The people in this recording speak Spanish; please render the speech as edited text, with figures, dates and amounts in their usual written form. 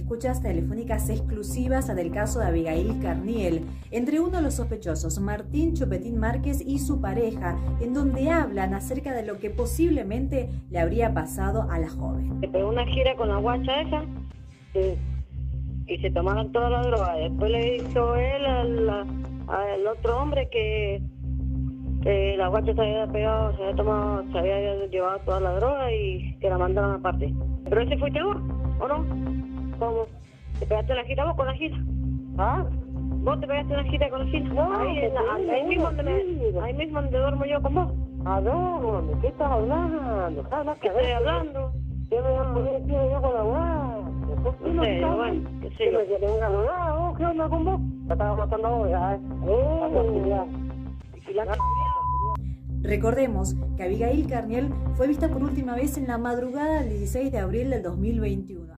Escuchas telefónicas exclusivas del caso de Abigail Carniel, entre uno de los sospechosos, Martín Chupetín Márquez, y su pareja, en donde hablan acerca de lo que posiblemente le habría pasado a la joven. Le pegó una gira con la guacha esa y se tomaron toda la droga. Después le hizo él al otro hombre que la guacha se había pegado, se había llevado toda la droga y que la mandaron aparte. ¿Pero ese fuiste vos o no? ¿Cómo? ¿Te pegaste la gira vos con la gira? ¿Ah? ¿Vos te pegaste la gira con la gira? No, ahí mismo donde duermo yo con vos. ¿A dónde? ¿Qué estás hablando? ¿Qué estoy hablando? ¿Qué me voy a poner aquí yo con la guardia? No sé, bueno, qué sé yo. ¿Qué onda con vos? Te estaba matando hoy, Recordemos que Abigail Carniel fue vista por última vez en la madrugada del 16 de abril del 2021.